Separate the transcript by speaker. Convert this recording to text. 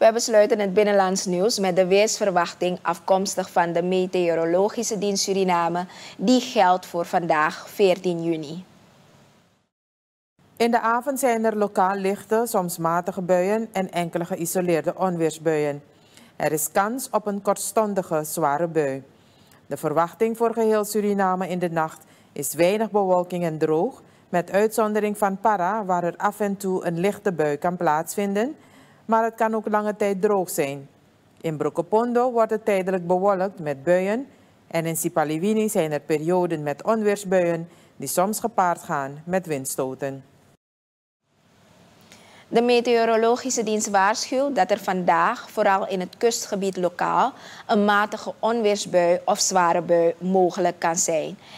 Speaker 1: We besluiten het binnenlands nieuws met de weersverwachting afkomstig van de Meteorologische Dienst Suriname, die geldt voor vandaag 14 juni.
Speaker 2: In de avond zijn er lokaal lichte, soms matige buien en enkele geïsoleerde onweersbuien. Er is kans op een kortstondige zware bui. De verwachting voor geheel Suriname in de nacht is weinig bewolking en droog, met uitzondering van Para, waar er af en toe een lichte bui kan plaatsvinden, maar het kan ook lange tijd droog zijn. In Brokopondo wordt het tijdelijk bewolkt met buien en in Sipaliwini zijn er perioden met onweersbuien die soms gepaard gaan met windstoten.
Speaker 1: De meteorologische dienst waarschuwt dat er vandaag, vooral in het kustgebied lokaal, een matige onweersbui of zware bui mogelijk kan zijn.